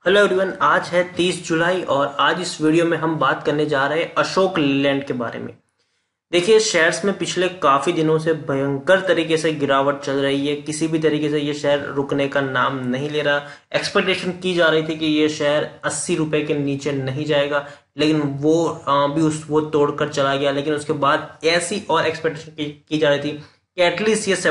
Hello everyone, आज है 30 जुलाई और आज इस वीडियो में हम बात करने जा रहे हैं अशोक लेलैंड के बारे में। देखिए, शेयर्स में पिछले काफी दिनों से भयंकर तरीके से गिरावट चल रही है। किसी भी तरीके से ये शेयर रुकने का नाम नहीं ले रहा। एक्सपेक्टेशन की जा रही थी कि ये शेयर 80 रुपए के नीचे नहीं जाएगा, लेकिन वो वो तोड़कर चला गया। लेकिन उसके बाद ऐसी और एक्सपेक्टेशन की जा रही थी कि एटलीस्ट ये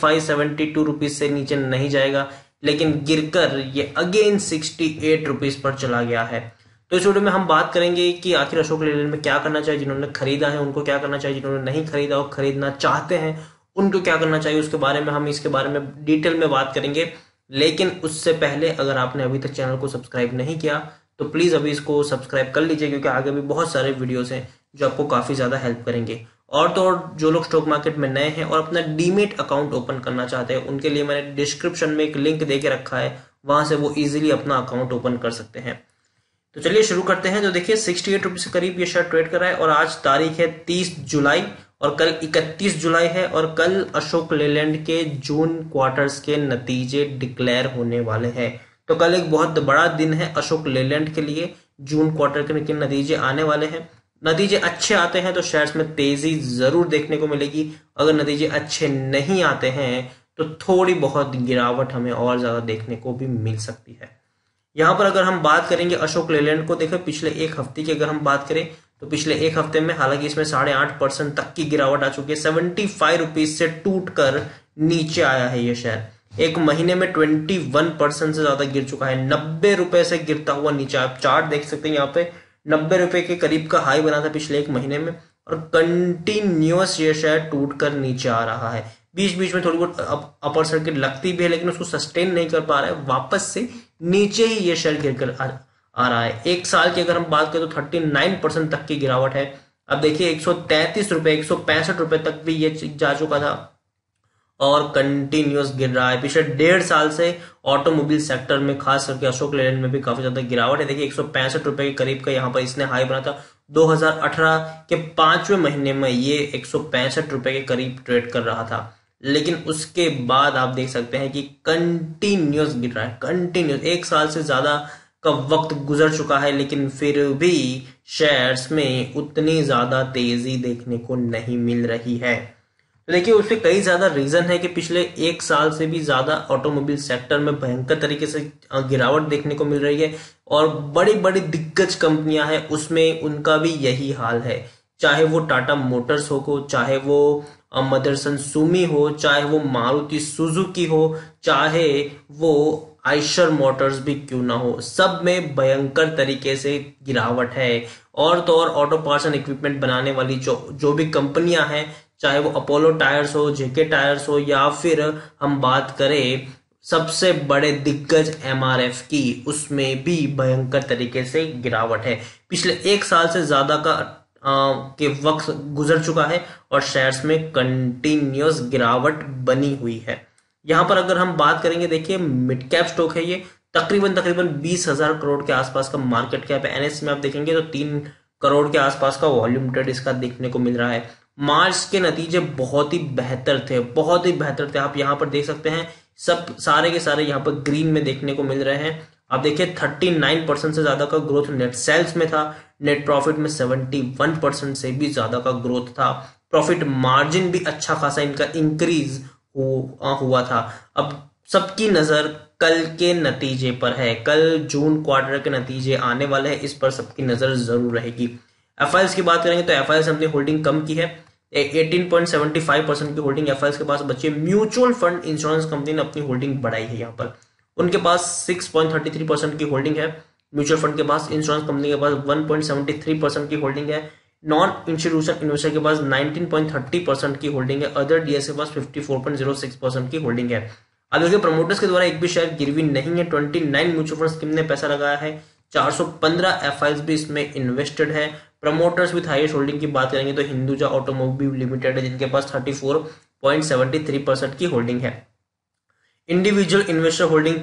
75-72 रुपीज से नीचे नहीं जाएगा, लेकिन गिरकर ये अगेन 68 रुपीज पर चला गया है। तो इस वीडियो में हम बात करेंगे कि आखिर अशोक लेलैंड में क्या करना चाहिए, जिन्होंने खरीदा है उनको क्या करना चाहिए, जिन्होंने नहीं खरीदा और खरीदना चाहते हैं उनको क्या करना चाहिए। उसके बारे में हम इसके बारे में डिटेल में बात करेंगे। लेकिन उससे पहले अगर आपने अभी तक चैनल को सब्सक्राइब नहीं किया तो प्लीज अभी इसको सब्सक्राइब कर लीजिए, क्योंकि आगे भी बहुत सारे वीडियोस हैं जो आपको काफी ज्यादा हेल्प करेंगे। और तो और जो लोग स्टॉक मार्केट में नए हैं और अपना डीमेट अकाउंट ओपन करना चाहते हैं, उनके लिए मैंने डिस्क्रिप्शन में एक लिंक देके रखा है, वहां से वो इजीली अपना अकाउंट ओपन कर सकते हैं। तो चलिए शुरू करते हैं। तो देखिए, 68 रुपीज के करीब ये शेयर ट्रेड कर रहा है और आज तारीख है 30 जुलाई और कल 31 जुलाई है और कल अशोक लेलैंड के जून क्वार्टर्स के नतीजे डिक्लेयर होने वाले हैं। तो कल एक बहुत बड़ा दिन है अशोक लेलैंड के लिए। जून क्वार्टर के नतीजे आने वाले हैं। नतीजे अच्छे आते हैं तो शेयर्स में तेजी जरूर देखने को मिलेगी। अगर नतीजे अच्छे नहीं आते हैं तो थोड़ी बहुत गिरावट हमें और ज्यादा देखने को भी मिल सकती है। यहां पर अगर हम बात करेंगे अशोक लेलैंड को, देखो पिछले एक हफ्ते की अगर हम बात करें तो पिछले एक हफ्ते में हालांकि इसमें 8.5% तक की गिरावट आ चुकी है। 75 रुपीज से टूटकर नीचे आया है ये शेयर। एक महीने में 21% से ज्यादा गिर चुका है। 90 रुपए से गिरता हुआ नीचे, आप चार्ट देख सकते हैं यहाँ पे 90 रुपए के करीब का हाई बना था पिछले एक महीने में और कंटिन्यूअस ये शेयर टूटकर नीचे आ रहा है। बीच बीच में थोड़ी बहुत अपर सर्किट लगती भी है, लेकिन उसको सस्टेन नहीं कर पा रहा है। वापस से नीचे ही ये शेयर गिरकर आ रहा है। एक साल की अगर हम बात करें तो 39% तक की गिरावट है। अब देखिए 133 रुपए 165 रुपए तक भी ये जा चुका था और कंटिन्यूअस गिर रहा है। पिछले 1.5 साल से ऑटोमोबाइल सेक्टर में, खास करके अशोक लेलैंड में भी काफी ज्यादा गिरावट है। देखिए 165 रुपए के करीब का यहाँ पर इसने हाई बना था। 2018 के 5वें महीने में ये 165 रुपए के करीब ट्रेड कर रहा था, लेकिन उसके बाद आप देख सकते हैं कि कंटिन्यूअस गिर रहा है। कंटिन्यूअस एक साल से ज्यादा का वक्त गुजर चुका है, लेकिन फिर भी शेयर्स में उतनी ज्यादा तेजी देखने को नहीं मिल रही है। तो देखिए उसके कई ज्यादा रीजन है कि पिछले एक साल से भी ज्यादा ऑटोमोबाइल सेक्टर में भयंकर तरीके से गिरावट देखने को मिल रही है और बड़ी बड़ी दिग्गज कंपनियां हैं उसमें उनका भी यही हाल है। चाहे वो टाटा मोटर्स हो, चाहे वो मदरसन सुमी हो, चाहे वो मारुति सुजुकी हो, चाहे वो आइशर मोटर्स भी क्यों ना हो, सब में भयंकर तरीके से गिरावट है। और तो और ऑटो पार्ट्स एंड इक्विपमेंट बनाने वाली जो भी कंपनियां हैं, चाहे वो अपोलो टायर्स हो, जेके टायर्स हो, या फिर हम बात करें सबसे बड़े दिग्गज एमआरएफ की, उसमें भी भयंकर तरीके से गिरावट है। पिछले एक साल से ज्यादा का के वक्त गुजर चुका है और शेयर्स में कंटिन्यूअस गिरावट बनी हुई है। यहां पर अगर हम बात करेंगे, देखिए मिड कैप स्टॉक है ये, तकरीबन 20,000 करोड़ के आसपास का मार्केट कैप है। एनएससी में आप देखेंगे तो 3 करोड़ के आसपास का वॉल्यूम ट्रेड इसका देखने को मिल रहा है। मार्च के नतीजे बहुत ही बेहतर थे, बहुत ही बेहतर थे। आप यहाँ पर देख सकते हैं सब सारे के सारे यहाँ पर ग्रीन में देखने को मिल रहे हैं। आप देखिए 39% से ज्यादा का ग्रोथ नेट सेल्स में था। नेट प्रॉफिट में 71% से भी ज्यादा का ग्रोथ था। प्रॉफिट मार्जिन भी अच्छा खासा इनका इंक्रीज हुआ था। अब सबकी नजर कल के नतीजे पर है। कल जून क्वार्टर के नतीजे आने वाले हैं, इस पर सबकी नजर जरूर रहेगी। एफआईएल्स की बात करेंगे तो एफआईएल्स ने अपनी होल्डिंग कम की है। 18.75% की होल्डिंग एफआईएल्स के पास बची है। म्यूचुअल फंड इंश्योरेंस कंपनी ने अपनी होल्डिंग बढ़ाई है। यहाँ पर उनके पास 6.33% की होल्डिंग है। म्यूचुअल फंड के पास, इंश्योरेंस कंपनी के पास 1.73% की होल्डिंग है। नॉन इंस्टीट्यूशनल इन्वेस्टर के पास 19.30% की होल्डिंग है। अदर डीएस के पास 54.06% की होल्डिंग है। अब देखिए प्रमोटर्स के द्वारा एक भी शेयर गिरवी नहीं है। 29 म्यूचुअल फंड स्कीम ने पैसा लगाया है। 415 एफआईएल्स भी इसमें इन्वेस्टेड है। प्रमोटर्स विद हाईएस्ट होल्डिंग की बात करेंगे तो हिंदुजा ऑटोमोबाइल लिमिटेड है, जिनके पास 34.73% की होल्डिंग है। इंडिविजुअल इन्वेस्टर होल्डिंग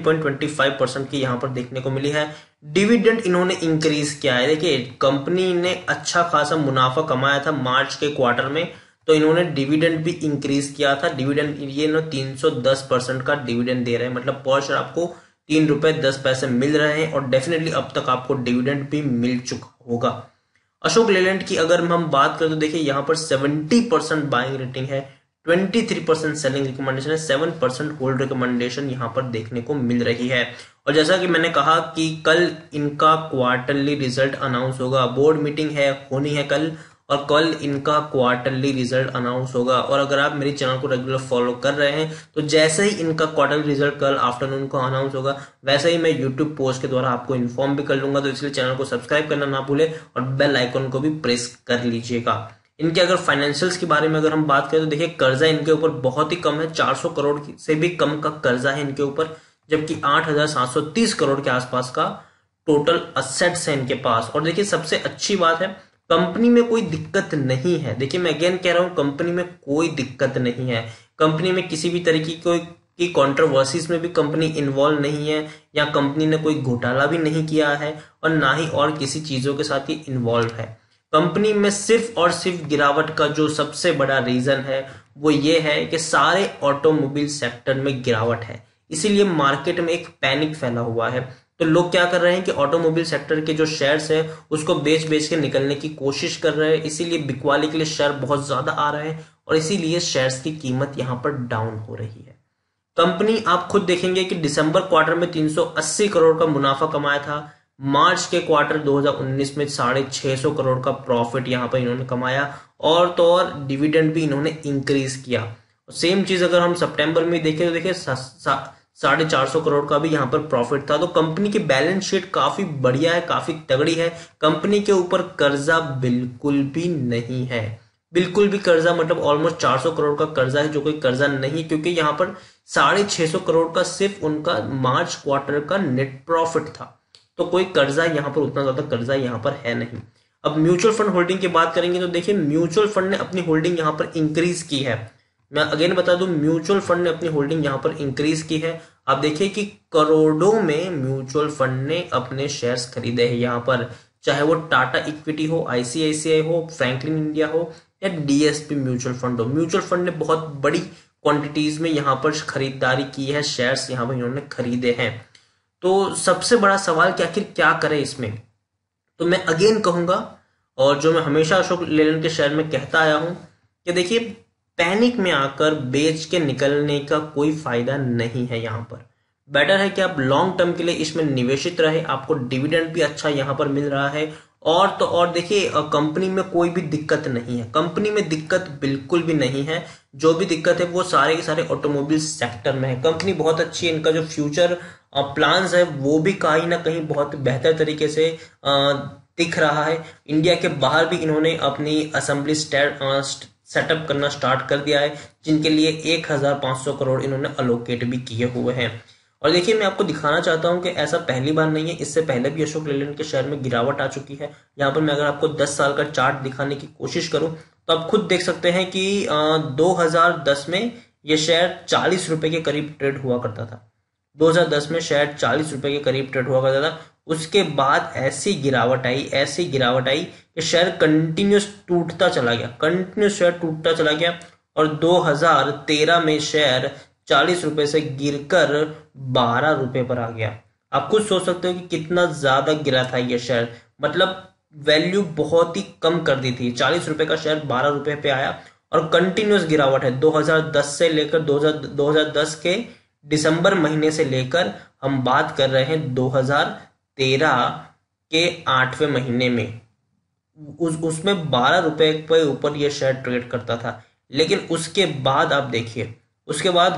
13.25% की यहां पर देखने को मिली है। डिविडेंड इन्होंने इंक्रीज किया है। देखिए कंपनी ने अच्छा खासा मुनाफा कमाया था मार्च के क्वार्टर में, तो इन्होंने डिविडेंड भी इंक्रीज किया था। डिविडेंड ये 310% का डिविडेंड दे रहे हैं, मतलब पर शेयर आपको ₹3.10 मिल रहे हैं और डेफिनेटली अब तक आपको डिविडेंड भी मिल चुका होगा। अशोक लेलैंड की अगर हम बात करें तो देखिए यहाँ पर 70% बाइंग रेटिंग है, 23% सेलिंग रिकमेंडेशन है, 7% होल्ड रिकमेंडेशन यहाँ पर देखने को मिल रही है। और जैसा कि मैंने कहा कि कल इनका क्वार्टरली रिजल्ट अनाउंस होगा, बोर्ड मीटिंग है होनी है कल, और कल इनका क्वार्टरली रिजल्ट अनाउंस होगा। और अगर आप मेरे चैनल को रेगुलर फॉलो कर रहे हैं तो जैसे ही इनका क्वार्टरली रिजल्ट कल आफ्टरनून को अनाउंस होगा वैसे ही मैं यूट्यूब पोस्ट के द्वारा आपको इन्फॉर्म भी कर लूंगा। तो इसलिए चैनल को सब्सक्राइब करना ना भूले और बेल आइकन को भी प्रेस कर लीजिएगा। इनके अगर फाइनेंशियल्स के बारे में अगर हम बात करें तो देखिए कर्जा इनके ऊपर बहुत ही कम है, 400 करोड़ से भी कम का कर्जा है इनके ऊपर, जबकि 8,730 करोड़ के आसपास का टोटल असेट्स है इनके पास। और देखिए सबसे अच्छी बात है कंपनी में कोई दिक्कत नहीं है। देखिए मैं अगेन कह रहा हूं कंपनी में कोई दिक्कत नहीं है, कंपनी में किसी भी तरीके की कंट्रोवर्सीज में भी कंपनी इन्वॉल्व नहीं है, या कंपनी ने कोई घोटाला भी नहीं किया है और ना ही और किसी चीजों के साथ ही इन्वॉल्व है। कंपनी में सिर्फ और सिर्फ गिरावट का जो सबसे बड़ा रीजन है वो ये है कि सारे ऑटोमोबाइल सेक्टर में गिरावट है, इसीलिए मार्केट में एक पैनिक फैला हुआ है। तो लोग क्या कर रहे हैं कि ऑटोमोबाइल सेक्टर के जो शेयर्स है उसको बेच बेच के निकलने की कोशिश कर रहे हैं, इसीलिए बिकवाली के लिए शेयर बहुत ज्यादा आ रहे हैं और इसीलिए शेयर्स की कीमत यहाँ पर डाउन हो रही है। कंपनी आप खुद देखेंगे कि दिसंबर क्वार्टर में 380 करोड़ का मुनाफा कमाया था, मार्च के क्वार्टर 2019 में 650 करोड़ का प्रॉफिट यहाँ पर इन्होंने कमाया, और तो और डिविडेंड भी इन्होंने इंक्रीज किया। सेम चीज अगर हम सितंबर में देखें तो देखिए 450 करोड़ का भी यहाँ पर प्रॉफिट था। तो कंपनी की बैलेंस शीट काफी बढ़िया है, काफी तगड़ी है। कंपनी के ऊपर कर्जा बिल्कुल भी नहीं है, बिल्कुल भी कर्जा मतलब ऑलमोस्ट 400 करोड़ का कर्जा है जो कोई कर्जा नहीं, क्योंकि यहाँ पर 650 करोड़ का सिर्फ उनका मार्च क्वार्टर का नेट प्रॉफिट था। तो कोई कर्जा यहाँ पर उतना ज्यादा कर्जा यहाँ पर है नहीं। अब म्यूचुअल फंड होल्डिंग की बात करेंगे तो देखिए म्यूचुअल फंड ने अपनी होल्डिंग यहाँ पर इंक्रीज की है। मैं अगेन बता दूं म्यूचुअल फंड ने अपनी होल्डिंग यहाँ पर इंक्रीज की है। आप देखिए कि करोड़ों में म्यूचुअल फंड ने अपने शेयर्स खरीदे हैं यहाँ पर, चाहे वो टाटा इक्विटी हो, आईसीआईसीआई हो, फ्रैंकलिन इंडिया हो या डीएसपी म्यूचुअल फंड हो। म्यूचुअल फंड ने बहुत बड़ी क्वांटिटीज में यहाँ पर खरीदारी की है, शेयर्स यहाँ पर इन्होंने खरीदे हैं। तो सबसे बड़ा सवाल कि आखिर क्या करें इसमें, तो मैं अगेन कहूंगा और जो मैं हमेशा अशोक लेलैंड के शेयर में कहता आया हूं कि देखिए पैनिक में आकर बेच के निकलने का कोई फायदा नहीं है। यहाँ पर बेटर है कि आप लॉन्ग टर्म के लिए इसमें निवेशित रहे, आपको डिविडेंड भी अच्छा यहाँ पर मिल रहा है। और तो और देखिए कंपनी में कोई भी दिक्कत नहीं है, कंपनी में दिक्कत बिल्कुल भी नहीं है। जो भी दिक्कत है वो सारे के सारे ऑटोमोबाइल सेक्टर में है। कंपनी बहुत अच्छी है, इनका जो फ्यूचर प्लान्स है वो भी कहीं ना कहीं बहुत बेहतर तरीके से दिख रहा है। इंडिया के बाहर भी इन्होंने अपनी असेंबली सेटअप करना स्टार्ट कर दिया है, जिनके लिए 1500 करोड़ इन्होंने अलोकेट भी किए हुए हैं। और देखिए मैं आपको दिखाना चाहता हूं कि ऐसा पहली बार नहीं है, इससे पहले भी अशोक लेलैंड के शेयर में गिरावट आ चुकी है। यहाँ पर मैं अगर आपको 10 साल का चार्ट दिखाने की कोशिश करूं तो आप खुद देख सकते हैं कि 2010 में ये शेयर 40 रुपए के करीब ट्रेड हुआ करता था। 2010 में शेयर 40 रुपए के करीब ट्रेड हुआ करता था। उसके बाद ऐसी गिरावट आई कि शेयर कंटिन्यूस टूटता चला गया, कंटिन्यूस शेयर टूटता चला गया और 2013 में शेयर 40 रुपए से गिरकर 12 रुपए पर आ गया। आप खुद सोच सकते हो कि कितना ज्यादा गिरा था ये शेयर, मतलब वैल्यू बहुत ही कम कर दी थी। 40 रुपए का शेयर 12 रुपए पे आया और कंटिन्यूस गिरावट है 2010 से लेकर 2010 के दिसंबर महीने से लेकर हम बात कर रहे हैं 2013 के 8वें महीने में, उसमें 12 रुपए के ऊपर यह शेयर ट्रेड करता था। लेकिन उसके बाद आप देखिए, उसके बाद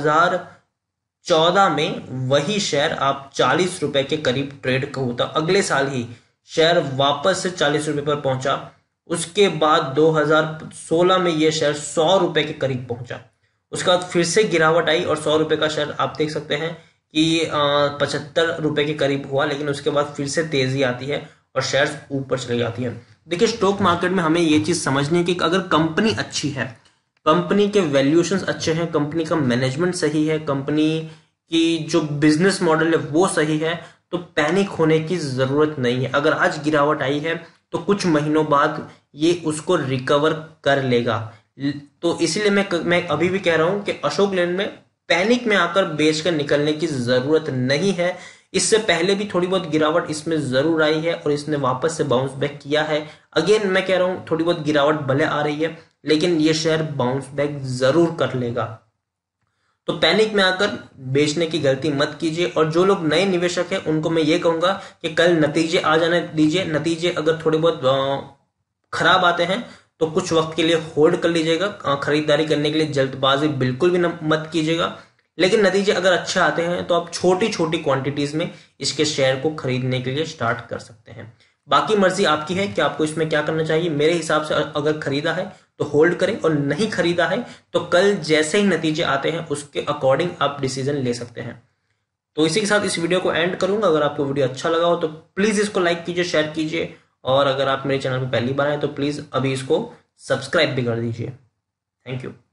2014 में वही शेयर आप 40 रुपए के करीब ट्रेड होता, अगले साल ही शेयर वापस से 40 रुपए पर पहुंचा। उसके बाद 2016 में यह शेयर 100 रुपए के करीब पहुंचा। उसके बाद फिर से गिरावट आई और 100 रुपए का शेयर आप देख सकते हैं कि 75 रुपए के करीब हुआ। लेकिन उसके बाद फिर से तेजी आती है और शेयर्स ऊपर चली जाती है। देखिए स्टॉक मार्केट में हमें ये चीज समझनी है कि अगर कंपनी अच्छी है, कंपनी के वैल्यूएशंस अच्छे हैं, कंपनी का मैनेजमेंट सही है, कंपनी की जो बिजनेस मॉडल है वो सही है, तो पैनिक होने की जरूरत नहीं है। अगर आज गिरावट आई है तो कुछ महीनों बाद ये उसको रिकवर कर लेगा। तो इसीलिए मैं अभी भी कह रहा हूं कि अशोक लेलैंड में पैनिक में आकर बेचकर निकलने की जरूरत नहीं है। इससे पहले भी थोड़ी बहुत गिरावट इसमें जरूर आई है और इसने वापस से बाउंस बैक किया है। अगेन मैं कह रहा हूं थोड़ी बहुत गिरावट भले आ रही है, लेकिन ये शेयर बाउंस बैक जरूर कर लेगा। तो पैनिक में आकर बेचने की गलती मत कीजिए। और जो लोग नए निवेशक हैं उनको मैं ये कहूंगा कि कल नतीजे आ जाने दीजिए। नतीजे अगर थोड़े बहुत खराब आते हैं तो कुछ वक्त के लिए होल्ड कर लीजिएगा। खरीदारी करने के लिए जल्दबाजी बिल्कुल भी मत कीजिएगा। लेकिन नतीजे अगर अच्छे आते हैं तो आप छोटी छोटी क्वांटिटीज में इसके शेयर को खरीदने के लिए स्टार्ट कर सकते हैं। बाकी मर्जी आपकी है कि आपको इसमें क्या करना चाहिए। मेरे हिसाब से अगर खरीदा है तो होल्ड करें, और नहीं खरीदा है तो कल जैसे ही नतीजे आते हैं उसके अकॉर्डिंग आप डिसीजन ले सकते हैं। तो इसी के साथ इस वीडियो को एंड करूंगा। अगर आपको वीडियो अच्छा लगा हो तो प्लीज इसको लाइक कीजिए, शेयर कीजिए, और अगर आप मेरे चैनल पर पहली बार आए तो प्लीज अभी इसको सब्सक्राइब भी कर दीजिए। Thank you.